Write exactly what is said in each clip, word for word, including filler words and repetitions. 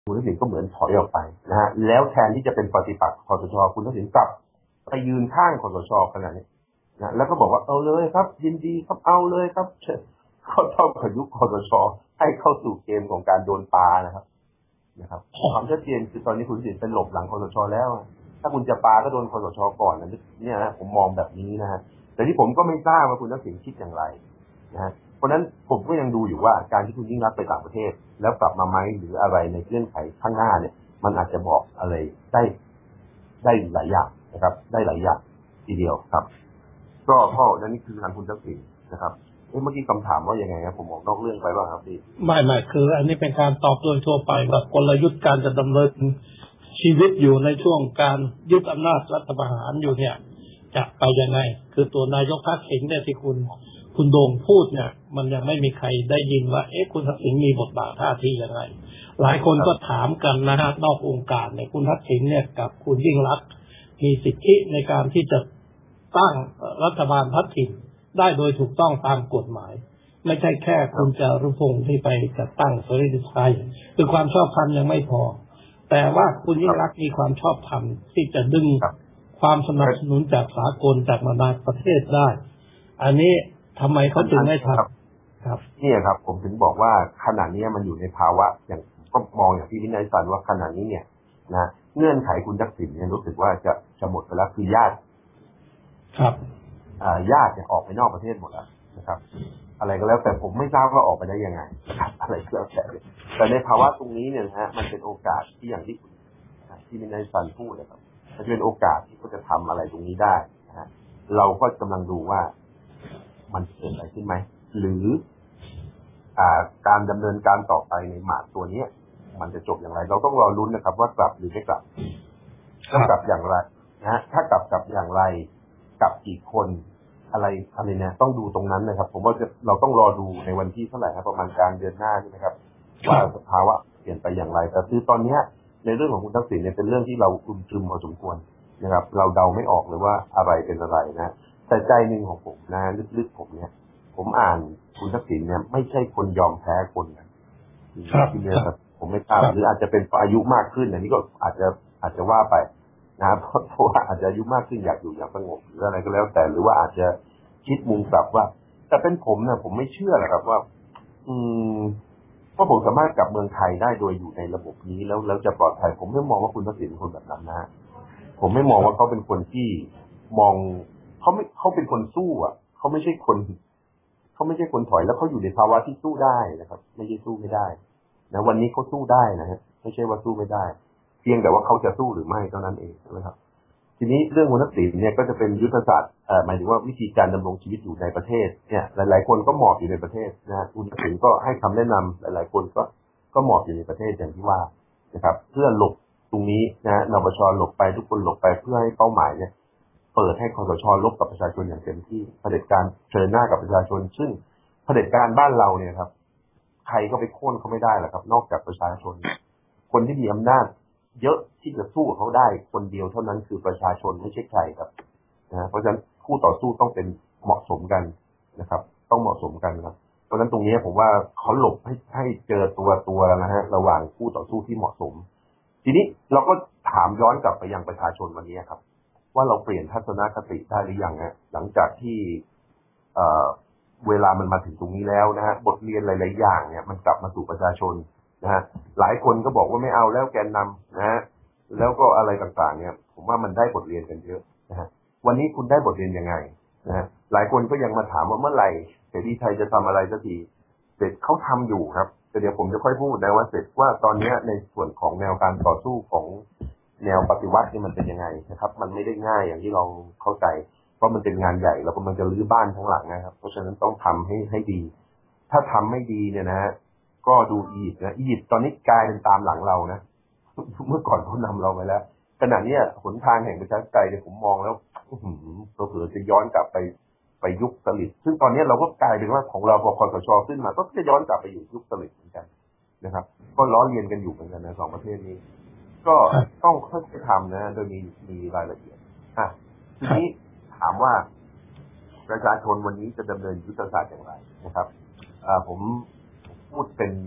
คุณทักษิณก็เหมือนถอยออกไปนะฮะแล้วแทนที่จะเป็นปฏิปักษ์คสช.คุณทักษิณกลับไปยืนข้างคสช.ขนาดนี้นะแล้วก็บอกว่าเอาเลยครับยินดีครับเอาเลยครับเขาต้องขยุคสช.ให้เข้าสู่เกมของการโดนปานะครับนะครับความชัดเจนคือตอนนี้คุณทักษิณเป็นหลบหลังคสช.แล้วถ้าคุณจะปาก็โดนคสช.ก่อนนะเนี่ยนะผมมองแบบนี้นะฮะแต่ที่ผมก็ไม่ทราบว่าคุณทักษิณคิดอย่างไรนะฮะเพราะนั้นผมก็ยังดูอยู่ว่าการที่คุณยิ่งรักไปต่างประเทศแล้วกลับมาไหมหรืออะไรในเงื่อนไขข้างหน้าเนี่ยมันอาจจะบอกอะไรได้ได้หลายอย่างนะครับได้หลายอย่างทีเดียวครับก็พ่อนั่นนี่คือทางคุณทักษิณนะครับเมื่อกี้คำถามว่ายังไงครับผมมองนอกเรื่องไปบ้างครับพี่ไม่ไม่คืออันนี้เป็นการตอบโดยทั่วไปว่ากลยุทธ์การจะดำเนินชีวิตอยู่ในช่วงการยึดอำนาจรัฐประหารอยู่เนี่ยจะไปยังไงคือตัวนายกทักษิณเนี่ยที่คุณคุณโด่งพูดเนี่ยมันยังไม่มีใครได้ยินว่าเอ๊ะคุณทักษิณมีบทบาทท่าทียังไงหลายคนก็ถามกันนะฮะนอกองค์การเนี่ยคุณทักษิณเนี่ยกับคุณยิ่งรักษณ์มีสิทธิในการที่จะตั้งรัฐบาลพัฒถิ่นได้โดยถูกต้องตามกฎหมายไม่ใช่แค่คุณจารุพงศ์ที่ไปจัดตั้งเสรีไทยคือความชอบธรรมยังไม่พอแต่ว่าคุณยิ่งรักษณ์มีความชอบธรรมที่จะดึงความสนับสนุนจากสากลจากนานาประเทศได้อันนี้ทำไมเขาจึงไม่ทำครับนี่ครับผมถึงบอกว่าขณะนี้มันอยู่ในภาวะอย่างก็มองอย่างที่วินัยสันว่าขณะนี้เนี่ยนะเงื่อนไขคุณทักษิณเนี่ยรู้สึกว่าจะจะหมดไปแล้วคือญาติครับอ่าญาติเนี่ยออกไปนอกประเทศหมดแล้วนะครับอะไรก็แล้วแต่ผมไม่ทราบว่าออกไปได้ยังไงนะครับอะไรก็แล้วแต่แต่ในภาวะตรงนี้เนี่ยนะฮะมันเป็นโอกาสที่อย่างที่ที่วินัยสันพูดนะครับมันเป็นโอกาสที่เขาจะทำอะไรตรงนี้ได้นะฮะเราก็กำลังดูว่ามันเกิดอะไรขึ้นไหมหรืออ่าการดำเนินการต่อไปในหมากตัวนี้มันจะจบอย่างไรเราต้องรอลุ้นนะครับว่ากลับหรือไม่กลับถ้ากลับอย่างไรนะฮะถ้ากลับกลับอย่างไรกลับกี่คนอะไรอะไรเนี่ยต้องดูตรงนั้นนะครับผมว่าจะเราต้องรอดูในวันที่เท่าไหร่ครับประมาณกลางเดือนหน้าใช่ไหมครับว่าสภาวะเปลี่ยนไปอย่างไรแต่คือตอนนี้ในเรื่องของคุณทักษิณเนี่ยเป็นเรื่องที่เราอึมครึมพอสมควรนะครับเราเดาไม่ออกเลยว่าอะไรเป็นอะไรนะแต่ใจหนึ่งของผมนะลึกๆผมเนี่ยผมอ่านคุณทักษิณเนี่ยไม่ใช่คนยอมแพ้คนนะครับที่เนี่ยครับผมไม่ทราบหรืออาจจะเป็นอายุมากขึ้นอันนี้ก็อาจจะอาจจะว่าไปนะเพราะเพราะว่าอาจจะอายุมากขึ้นอยากอยู่อย่างสงบหรืออะไรก็แล้วแต่หรือว่าอาจจะคิดมุมกลับว่าแต่เป็นผมนะผมไม่เชื่อนะครับว่าอืมเพราะผมสามารถกลับเมืองไทยได้โดยอยู่ในระบบนี้แล้วแล้วจะปลอดภัยผมไม่มองว่าคุณทักษิณเป็นคนแบบนั้นนะผมไม่มองว่าเขาเป็นคนที่มองเขาไม่เขาเป็นคนสู้อ่ะเขาไม่ใช่คนเขาไม่ใช่คนถอยแล้วเขาอยู่ในภาวะที่สู้ได้นะครับไม่ใช่สู้ไม่ได้นะวันนี้เขาสู้ได้นะฮะไม่ใช่ว่าสู้ไม่ได้เพียงแต่ว่าเขาจะสู้หรือไม่เท่านั้นเองนะครับทีนี้เรื่องคุณทักษิณเนี่ยก็จะเป็นยุทธศาสตร์เอ่อหมายถึงว่าวิธีการดำรงชีวิตอยู่ในประเทศเนี่ยหลายๆคนก็หมอบอยู่ในประเทศนะคุณทักษิณก็ให้คำแนะนำหลายๆคนก็ก็หมอบอยู่ในประเทศอย่างที่ว่านะครับเพื่อหลบตรงนี้นะนปช.หลบไปทุกคนหลบไปเพื่อให้เป้าหมายเนี่ยเปิดให้คสช.ลบกับประชาชนอย่างเต็มที่เผด็จการเชิญหน้ากับประชาชนซึ่งเผด็จการบ้านเราเนี่ยครับใครก็ไปโค่นเขาไม่ได้หรอกครับนอกจากประชาชนคนที่มีอำนาจเยอะที่จะสู้เขาได้คนเดียวเท่านั้นคือประชาชนไม่ใช่ใครครับนะเพราะฉะนั้นคู่ต่อสู้ต้องเป็นเหมาะสมกันนะครับต้องเหมาะสมกันครับเพราะฉะนั้นตรงนี้ผมว่าเขาหลบให้ให้เจอตัวตัวนะฮะระหว่างคู่ต่อสู้ที่เหมาะสมทีนี้เราก็ถามย้อนกลับไปยังประชาชนวันนี้ครับว่าเราเปลี่ยนทัศนคติได้หรือยังฮะหลังจากที่เอ่อเวลามันมาถึงตรงนี้แล้วนะฮะบทเรียนหลายๆอย่างเนี่ยมันกลับมาสู่ประชาชนนะฮะหลายคนก็บอกว่าไม่เอาแล้วแกนนำนะฮะแล้วก็อะไรต่างๆเนี่ยผมว่ามันได้บทเรียนกันเยอะนะฮะวันนี้คุณได้บทเรียนยังไงนะฮะหลายคนก็ยังมาถามว่าเมื่อไหร่เสรีไทยจะทำอะไรสักทีเสร็จเขาทำอยู่ครับแต่เดี๋ยวผมจะค่อยพูดนะว่าเสร็จว่าตอนนี้ในส่วนของแนวการต่อสู้ของแนวปฏิวัตินี่มันเป็นยังไงนะครับมันไม่ได้ง่ายอย่างที่เราเข้าใจเพราะมันเป็นงานใหญ่เรากำลังจะรื้อบ้านทั้งหลังนะครับเพราะฉะนั้นต้องทำให้ให้ดีถ้าทำไม่ดีเนี่ยนะฮะก็ดูอียิปต์นะอียิปต์ตอนนี้กลายเป็นตามหลังเรานะเมื่อก่อนเขานำเราไปแล้วขณะนี้หนทางแห่งประชาธิปไตยเนี่ยผมมองแล้วเราเผื่อจะย้อนกลับไปไปยุคสลิดซึ่งตอนนี้เราก็กลายเป็นว่าของเราพอคสช.ขึ้นมาก็จะย้อนกลับไปอยู่ยุคสลิดเหมือนกันนะครับก็ล้อเลียนกันอยู่เหมือนกันนะสองประเทศนี้ก็ต้องค่อยๆทำนะโดยมีมีรายละเอียดอ่ะทีนี้ถามว่าประชาชนวันนี้จะดำเนินยุทธศาสตร์อย่างไรนะครับอ่าผมพูดเป็นท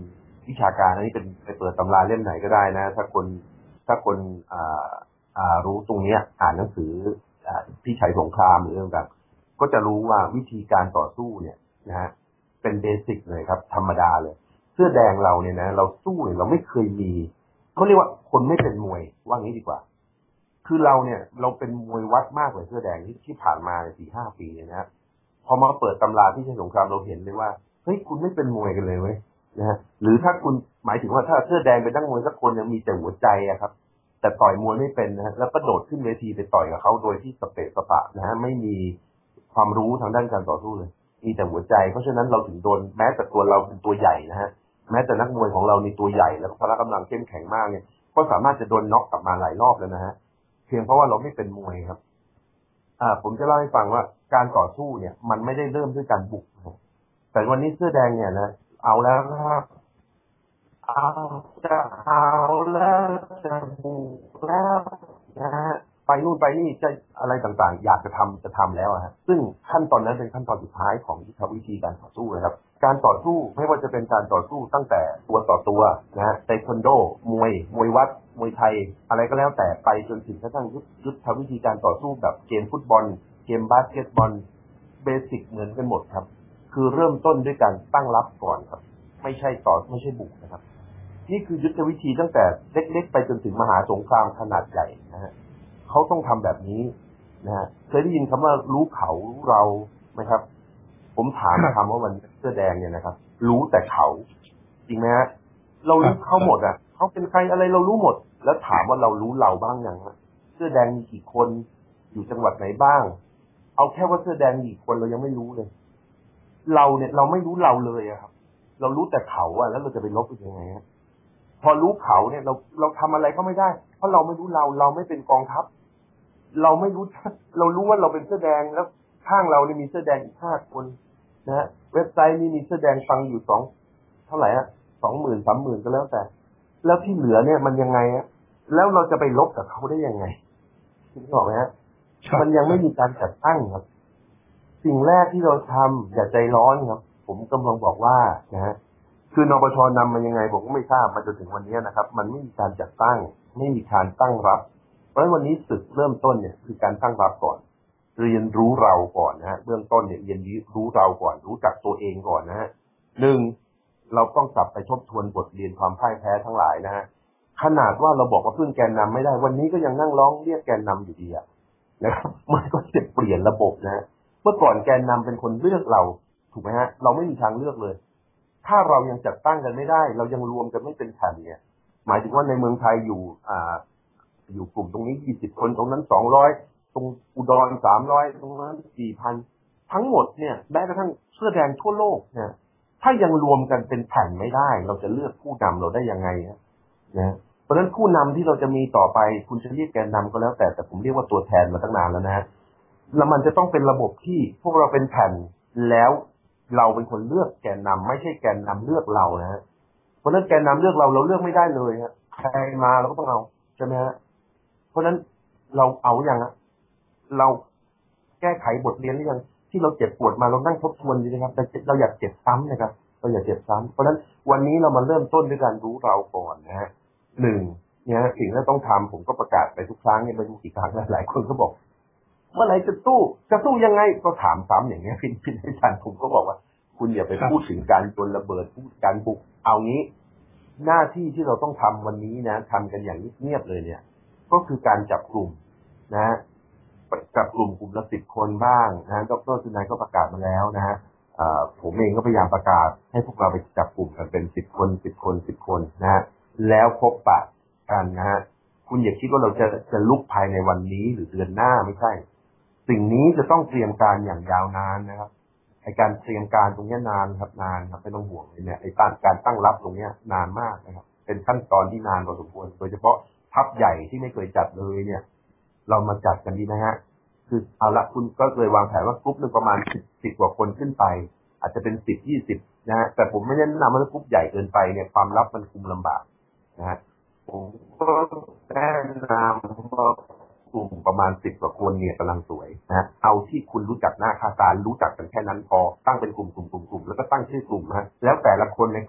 วิชาการอันนี้เป็นไปเปิดตำราเล่มไหนก็ได้นะถ้าคนถ้าคนอ่าอ่ารู้ตรงนี้อ่านหนังสืออ่าพี่ชัยสงครามหรือเรื่องต่างก็จะรู้ว่าวิธีการต่อสู้เนี่ยนะฮะเป็นเบสิกเลยครับธรรมดาเลยเสื้อแดงเราเนี่ยนะเราสู้เนี่ยเราไม่เคยมีเขาเรียกว่าคนไม่เป็นมวยว่างี้ดีกว่าคือเราเนี่ยเราเป็นมวยวัดมากเลยเสื้อแดงที่ที่ผ่านมาในสี่ห้าปีเนี่ยนะพอมาเปิดตำราที่ชัยสงครามเราเห็นเลยว่าเฮ้ยคุณไม่เป็นมวยกันเลยเว้ยนะฮะหรือถ้าคุณหมายถึงว่าถ้าเสื้อแดงเป็นนักมวยสักคนยังมีแต่หัวใจอะครับแต่ต่อยมวยไม่เป็นนะฮะแล้วก็โดดขึ้นเวทีไปต่อยกับเขาโดยที่สเปะสปะนะฮะไม่มีความรู้ทางด้านการต่อสู้เลยมีแต่หัวใจเพราะฉะนั้นเราถึงโดนแม้แต่ตัวเราเป็นตัวใหญ่นะฮะแม้แต่นักมวยของเราในตัวใหญ่แล้วพละกำลังเข้มแข็งมากเนี่ยก็สามารถจะโดนน็อกกลับมาหลายรอบแล้วนะฮะเพียงเพราะว่าเราไม่เป็นมวยครับอ่าผมจะเล่าให้ฟังว่าการต่อสู้เนี่ยมันไม่ได้เริ่มด้วยการบุกนะแต่วันนี้เสื้อแดงเนี่ยนะเอาแล้วครับเอาจะเอาแล้วจะบุกแล้วนะฮะไปนู่นไปนี่จะอะไรต่างๆอยากจะทำจะทำแล้วฮะซึ่งขั้นตอนนั้นเป็นขั้นตอนสุดท้ายของยุทธวิธีการต่อสู้นะครับการต่อสู้ไม่ว่าจะเป็นการต่อสู้ตั้งแต่ตัวต่อตัวนะฮะเทควันโดมวยมวยวัดมวยไทยอะไรก็แล้วแต่ไปจนถึงกระทั่งยุทธวิธีการต่อสู้แบบเกมฟุตบอลเกมบาสเกตบอลเบสิกเหมือนกันหมดครับคือเริ่มต้นด้วยการตั้งรับก่อนครับไม่ใช่ต่อไม่ใช่บุกนะครับนี่คือยุทธวิธีตั้งแต่เล็กๆไปจนถึงมหาสงครามขนาดใหญ่นะฮะเขาต้องทำแบบนี้นะฮะเคยได้ยินคำว่ารู้เขารู้เราไหมครับผมถามคำว่ามันเสื้อแดงเนี่ยนะครับรู้แต่เขาจริงไหมฮะเรารู้เขาหมดอ่ะเขาเป็นใครอะไรเรารู้หมดแล้วถามว่าเรารู้เราบ้างยังฮะเสื้อแดงมีกี่คนอยู่จังหวัดไหนบ้างเอาแค่ว่าเสื้อแดงมีกี่คนเรายังไม่รู้เลยเราเนี่ยเราไม่รู้เราเลยอะครับเรารู้แต่เขาอะแล้วเราจะไปลบเป็นยังไงฮะพอรู้เขาเนี่ยเราเราทำอะไรก็ไม่ได้เพราะเราไม่รู้เราเราไม่เป็นกองทัพเราไม่รู้เรารู้ว่าเราเป็นเสื้อแดงแล้วข้างเราเนี่ยมีเสื้อแดงอีกห้าคนนะฮะเว็บไซต์นี้มีเสื้อแดงฟังอยู่สองเท่าไหร่ฮะสองหมื่นสามหมื่นก็แล้วแต่แล้วที่เหลือเนี่ยมันยังไงฮะแล้วเราจะไปลบกับเขาได้ยังไงคุณบอกไหมฮะมันยังไม่มีการจัดตั้งครับสิ่งแรกที่เราทำอย่าใจร้อนครับผมกำลังบอกว่านะฮะคือนปชนำมันยังไงผมก็ไม่ทราบมาจนถึงวันนี้นะครับมันไม่มีการจัดตั้งไม่มีการตั้งรับเพราะฉะนั้นวันนี้ศึกเริ่มต้นเนี่ยคือการตั้งรับก่อนเรียนรู้เราก่อนนะฮะเบื้องต้นเนี่ยเรียนรู้เราก่อนรู้จักตัวเองก่อนนะฮะหนึ่งเราต้องกลับไปทบทวนบทเรียนความพ่ายแพ้ทั้งหลายนะฮะขนาดว่าเราบอกว่าพึ่งแกนนำไม่ได้วันนี้ก็ยังนั่งร้องเรียกแกนนำอยู่ดีอะนะครับมันก็จะเปลี่ยนระบบนะฮะเมื่อก่อนแกนนำเป็นคนเลือกเราถูกไหมฮะเราไม่มีทางเลือกเลยถ้าเรายังจัดตั้งกันไม่ได้เรายังรวมกันไม่เป็นแผ่นเนี่ยหมายถึงว่าในเมืองไทยอยู่อ่าอยู่กลุ่มตรงนี้ยี่สิบคนตรงนั้นสองร้อยตรงอุดรสามร้อยตรงนั้นสี่พันทั้งหมดเนี่ยแม้กระทั่งเสื้อแดงทั่วโลกเนี่ยถ้ายังรวมกันเป็นแผ่นไม่ได้เราจะเลือกผู้นำเราได้ยังไงนะนะเพราะฉะนั้นผู้นำที่เราจะมีต่อไปคุณจะเรียกแกนนำก็แล้วแต่แต่ผมเรียกว่าตัวแทนมาตั้งนานแล้วนะแล้วมันจะต้องเป็นระบบที่พวกเราเป็นแผ่นแล้วเราเป็นคนเลือกแกนนำไม่ใช่แกนนำเลือกเรานะฮะเพราะฉะนั้นแกนนำเลือกเราเราเลือกไม่ได้เลยฮะใครมาเราก็ต้องเอาใช่ไหมฮะเพราะฉะนั้นเราเอาอย่างนะเราแก้ไขบทเรียนหรือยังที่เราเจ็บปวดมาเรานั่งทบทวนดีนะครับแต่เราอยากเจ็บซ้ำนะครับเราอยากเจ็บซ้ำเพราะฉะนั้นวันนี้เรามาเริ่มต้นด้วยการรู้เราก่อนนะฮะหนึ่งเนี่ยสิ่งที่ต้องทำผมก็ประกาศไปทุกครั้งเนี่ยไม่รู้กี่ครั้งหลายคนก็บอกเมื่อไหร่จะสู้จะสู้ยังไงก็ถามซ้ำอย่างเงี้ยพินพินให้ทันผมก็บอกว่าคุณอย่าไปพูดถึงการโยนระเบิดพูดการบุกเอางี้หน้าที่ที่เราต้องทำวันนี้นะทำกันอย่างเงียบๆเลยเนี่ยก็คือการจับกลุ่มนะจับกลุ่มกลุ่มละสิบคนบ้างนะดร.สุนัยก็ประกาศมาแล้วนะฮะผมเองก็พยายามประกาศให้พวกเราไปจับกลุ่มกันเป็นสิบคนสิบคนสิบคนนะฮะแล้วพบปะกันนะฮะคุณอย่าคิดว่าเราจะจะลุกภายในวันนี้หรือเดือนหน้าไม่ใช่สิ่งนี้จะต้องเตรียมการอย่างยาวนานนะครับไอการเตรียมการตรงนี้นานครับนานครับไม่ต้องห่วงเลยเนี่ยไอการการตั้งรับตรงนี้นานมากนะครับเป็นขั้นตอนที่นานพอสมควรโดยเฉพาะทัพใหญ่ที่ไม่เคยจัดเลยเนี่ยเรามาจัดกันดีนะฮะคือเอาละคุณก็เลยวางแผนว่ากรุ๊ปหนึ่งประมาณสิบสิบกว่าคนขึ้นไปอาจจะเป็นสิบยี่สิบนะฮะแต่ผมไม่แนะนำว่ากรุ๊ปใหญ่เกินไปเนี่ยความลับมันคุมลำบากนะฮะผมก็แนะนำว่ากลุ่มประมาณสิบกว่าคนเนี่ยกำลังสวยนะเอาที่คุณรู้จักหน้าค่าตารู้จักกันแค่นั้นพอตั้งเป็นกลุ่มกลุ่มกลุ่มกลุ่มแล้วก็ตั้งชื่อกลุ่มฮะแล้วแต่ละคนในกลุ่ม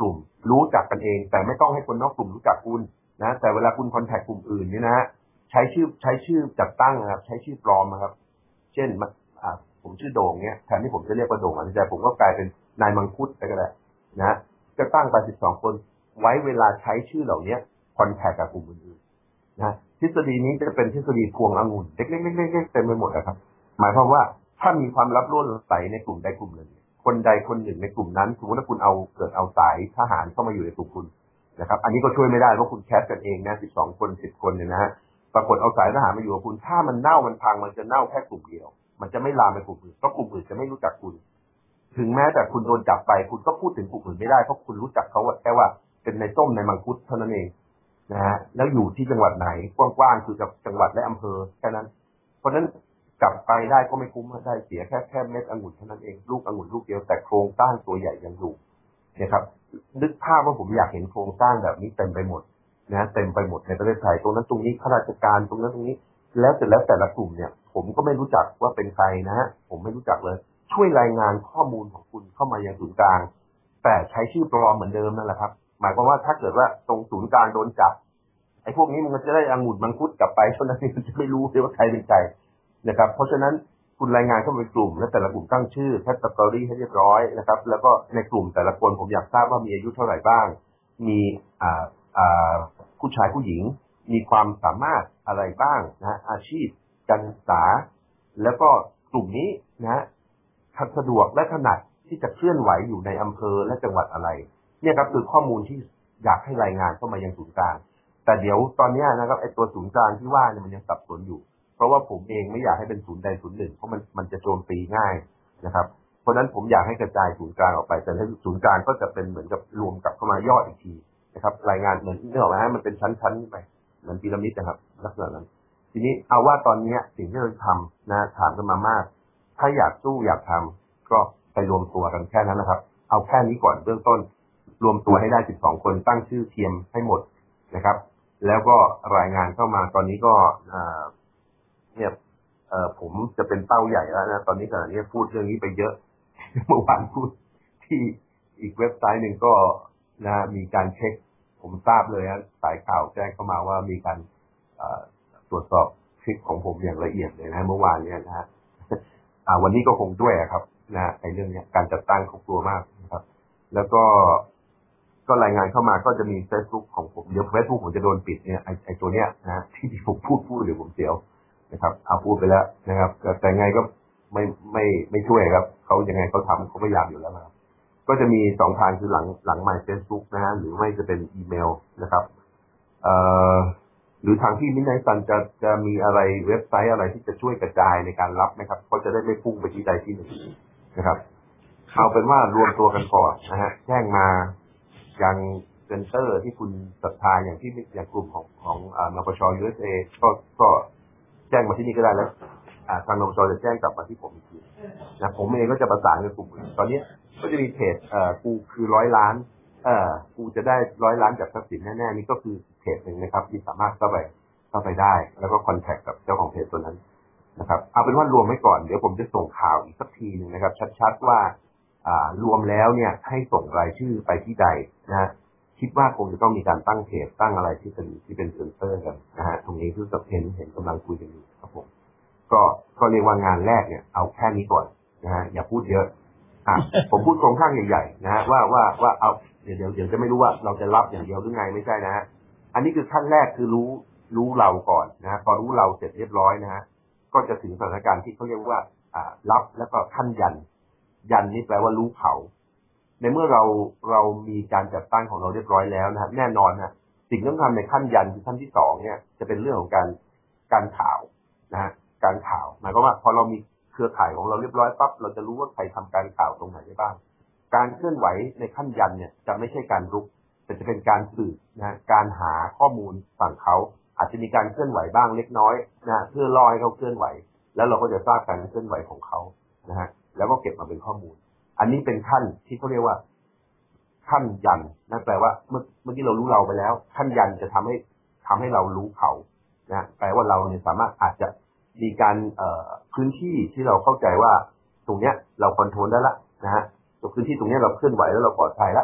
รู้จักกันเองแต่ไม่ต้องให้คนนอกกลุ่มรู้จักคุณนะแต่เวลาคุณคอนแทคกลุ่มอื่นนี่นะฮะใช้ชื่อใช้ชื่อจัดตั้งนะครับใช้ชื่อปลอมนะครับเช่นอ่าผมชื่อโด่งเนี้ยแทนที่ผมจะเรียกว่าโด่งอันใจผมก็กลายเป็นนายมังคุดไปก็ได้นะจะตั้งไปสิบสองคนไว้เวลาใช้ชื่อเหล่านี้คอนแทคกับกลุ่มอื่นๆนะทฤษฎีนี้จะเป็นทฤษฎีพวงองุ่นเล็กๆๆๆเต็มไปหมดนะครับหมายความว่าถ้ามีความลับล้นไหลในกลุ่มใดกลุ่มหนึ่งคนใดคนหนึ่งในกลุ่มนั้นสมมติว่าคุณเอาเกิดเอาสายทหารเข้ามาอยู่ในกลุ่มคุณนะครับอันนี้ก็ช่วยไม่ได้เพราะคุณแคสกันเองนะสิบสองคนสิบคนเนี่ยนะฮะปรากฏเอาสายทหารมาอยู่กับคุณถ้ามันเน่ามันพังมันจะเน่าแค่กลุ่มเดียวมันจะไม่ลามไปกลุ่มอื่นเพราะกลุ่มอื่นจะไม่รู้จักคุณถึงแม้แต่คุณโดนจับไปคุณก็พูดถึงกลุ่มอื่นไม่ได้เพราะคุณรู้จักเขาแค่ว่าเป็นในต้มในมังคุดเท่านั้นเองนะฮะแล้วอยู่ที่จังหวัดไหนกว้างๆคือกับจังหวัดและอำเภอแค่นั้นเพราะฉะนั้นกลับไปได้ก็ไม่คุ้มได้เสียแค่แค่เม็ดองุ่นเท่านั้นเองลูกองุ่นลูกเดียวแต่โครงสร้างตัวใหญ่ยังอยู่นะครับนึกภาพว่าผมอยากเห็นโครงสร้างแบบนี้เต็มไปหมดนะเต็มไปหมดในประเทศไทยตรงนั้นตรงนี้ข้าราชการตรงนั้นตรงนี้แล้วเสร็จแล้วแต่ละกลุ่มเนี่ยผมก็ไม่รู้จักว่าเป็นใครนะฮะผมไม่รู้จักเลยช่วยรายงานข้อมูลของคุณเข้ามายังศูนย์กลางแต่ใช้ชื่อปลอมเหมือนเดิมนั่นแหละครับหมายความว่าถ้าเกิดว่าตรงศูนย์กลางโดนจับไอ้พวกนี้มันจะได้องุ่นมังคุดกลับไปเท่านั้นเองจะไม่รู้เลยว่าใครเป็นใครนะครับเพราะฉะนั้นคุณรายงานเข้าไปกลุ่มและแต่ละกลุ่มตั้งชื่อแคตตาล็อกให้เรียบร้อยนะครับแล้วก็ในกลุ่มแต่ละคนผมอยากทราบว่ามีอายุเท่าไหร่บ้างมีอ่าอ่าผู้ชายผู้หญิงมีความสามารถอะไรบ้างนะอาชีพการศึกษาแล้วก็กลุ่มนี้นะสะดวกและถนัดที่จะเคลื่อนไหวอยู่ในอำเภอและจังหวัดอะไรเนี่ยครับคือข้อมูลที่อยากให้รายงานเข้ามายังศูนย์กลางแต่เดี๋ยวตอนนี้นะครับไอ้ตัวศูนย์กลางที่ว่าเนี่ยมันยังสับสนอยู่เพราะว่าผมเองไม่อยากให้เป็นศูนย์ใดศูนย์หนึ่งเพราะมันมันจะโจมตีง่ายนะครับเพราะฉะนั้นผมอยากให้กระจายศูนย์กลางออกไปแต่ในศูนย์กลางก็จะเป็นเหมือนกับรวมกับเข้ามายอดอีกทีนะครับรายงานเหมือนนึกออกไหมฮะมันเป็นชั้นๆไปเหมือนพีระมิดนะครับลักษณะนั้นทีนี้เอาว่าตอนนี้สิ่งที่เราทำนะถามกันมามากถ้าอยากสู้อยากทำก็ไปรวมตัวกันแค่นั้นนะครับเอาแค่นี้ก่อนเบื้องต้นรวมตัวให้ได้สิบสองคนตั้งชื่อเทียมให้หมดนะครับแล้วก็รายงานเข้ามาตอนนี้ก็เนี่ยเอ่อผมจะเป็นเป้าใหญ่แล้วนะตอนนี้ขณะนี้พูดเรื่องนี้ไปเยอะเมื่อวานพูดที่อีกเว็บไซต์หนึ่งก็นะมีการเช็คผมทราบเลยนะสายข่าวแจ้งเข้ามาว่ามีการตรวจสอบคลิปของผมอย่างละเอียดเลยนะเมื่อวานเนี่ยนะฮะวันนี้ก็คงด้วยครับนะไอ้เรื่องนี้การจัดตั้งเขากลัวมากนะครับแล้วก็ก็รายงานเข้ามาก็จะมี Facebook ของผมเดี๋ยว Facebook ผมจะโดนปิดเนี่ยไอ้ไอ้ตัวเนี้ยนะที่ที่ผมพูดพูดเดี๋ยวผมเสียวนะครับเอาพูดไปแล้วนะครับแต่ไงก็ไม่ไม่ไม่ช่วยครับเขายังไงเขาทำเขาพยายามอยู่แล้วนะครับก็จะมีสองทางคือหลังหลังไมค์ Facebook นะฮะหรือไม่จะเป็นอีเมลนะครับเอ่อหรือทางที่มินไนซันจะจะมีอะไรเว็บไซต์อะไรที่จะช่วยกระจายในการรับไหมครับเขาจะได้ไม่พุ่งไปที่ใดที่หนึ่งนะครับเอาเป็นว่ารวมตัวกันก่อนนะฮะแจ้งมายังเซ็นเตอร์ที่คุณศรัทธาอย่างที่อย่างกลุ่มของของอ่านปช ยู เอส เอ ก็ก็แจ้งมาที่นี่ก็ได้แล้วทางนปชจะแจ้งกลับมาที่ผมอีกทีนะผมเองก็จะประสานกับกลุ่มอื่นตอนนี้ก็จะมีเพจเอ่อกูคือร้อยล้านเอ่อกูจะได้ร้อยล้านจากทรัพย์สินแน่ๆนี่ก็คือเพจหนึ่งนะครับที่สามารถเข้าไปเข้าไปได้แล้วก็คอนแทคกับเจ้าของเพจตัวนั้นนะครับเอาเป็นว่ารวมไว้ก่อนเดี๋ยวผมจะส่งข่าวอีกสักทีนึงนะครับชัดๆว่าอ่ารวมแล้วเนี่ยให้ส่งรายชื่อไปที่ใดนะฮะคิดว่าคงจะต้องมีการตั้งเพจตั้งอะไรที่เป็นที่เป็นเซ็นเตอร์กันนะฮะตรงนี้คือกับเห็นเห็นกำลังคุยกันอยู่ครับผมก็ก็เรียกว่างานแรกเนี่ยเอาแค่นี้ก่อนนะฮะอย่าพูดเยอะอ่ะผมพูดโครงสร้างใหญ่ๆนะฮะว่าว่าว่าเอาเดี๋ยวเดี๋ยวเดี๋ยวจะไม่รู้ว่าเราจะรับอย่างเดียวหรือไงไม่ใช่นะฮะอันนี้คือขั้นแรกคือรู้รู้เราก่อนนะฮะพอรู้เราเสร็จเรียบร้อยนะฮะก็จะถึงสถานการณ์ที่เขาเรียกว่าอ่ารับแล้วก็ขั้นยันยันนี่แปลว่ารู้เขาในเมื่อเราเรามีการจัดตั้งของเราเรียบร้อยแล้วนะฮะแน่นอนนะสิ่งที่ต้องทำในขั้นยันคือขั้นที่สองเนี่ยจะเป็นเรื่องของการการข่าวนะฮะการข่าวหมายความว่าพอเรามีเครือข่ายของเราเรียบร้อยปั๊บเราจะรู้ว่าใครทำการข่าวตรงไหนได้บ้างการเคลื่อนไหวในขั้นยันเนี่ยจะไม่ใช่การรุกแต่จะเป็นการสืบนะการหาข้อมูลฝั่งเขาอาจจะมีการเคลื่อนไหวบ้างเล็กน้อยนะเพื่อรอให้เขาเคลื่อนไหวแล้วเราก็จะทราบการเคลื่อนไหวของเขานะฮะแล้วก็เก็บมาเป็นข้อมูลอันนี้เป็นขั้นที่เขาเรียกว่าขั้นยันนั่นแปลว่าเมื่อเมื่อกี้เรารู้เราไปแล้วขั้นยันจะทำให้ทำให้เรารู้เขานะแปลว่าเราเนี่ยสามารถอาจจะมีการเอ่อพื้นที่ที่เราเข้าใจว่าตรงเนี้ยเราคอนโทรลได้ละนะฮะตัวพื้นที่ตรงเนี้ยเราเคลื่อนไหวแล้วเราปลอดภัยแล้ว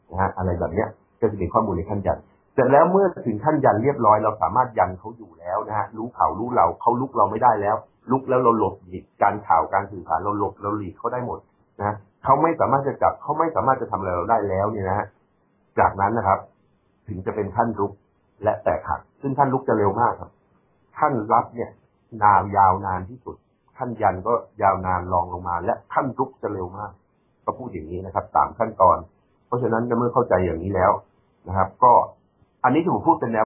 นะฮะอะไรแบบเนี้ยก็จะเป็นข้อมูลในขั้นยันเสร็จแล้วเมื่อถึงขั้นยันเรียบร้อยเราสามารถยันเขาอยู่แล้วนะฮะรู้เขารู้เราเขาลุกเราไม่ได้แล้วลุกแล้วเราหลบหลีกการข่าวการสื่อสารเราหลบเราหลีกเขาได้หมดนะเขาไม่สามารถจะจับเขาไม่สามารถจะทำอะไรเราได้แล้วเนี่ยนะฮะจากนั้นนะครับถึงจะเป็นขั้นรุกและแตกหักซึ่งขั้นรุกจะเร็วมากครับขั้นรับเนี่ยนานยาวนานที่สุดขั้นยันก็ยาวนานรองลงมาและขั้นรุกจะเร็วมากก็พูดอย่างนี้นะครับสามขั้นตอนเพราะฉะนั้นเมื่อเข้าใจอย่างนี้แล้วนะครับก็อันนี้ที่ผมพูดเป็นแนว